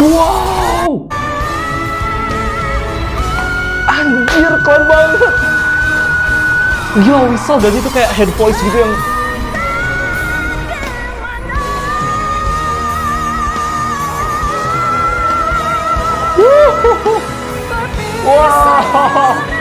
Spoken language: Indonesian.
Wow, anjir keren banget. Gila, whistle dan itu kayak head voice gitu yang wow.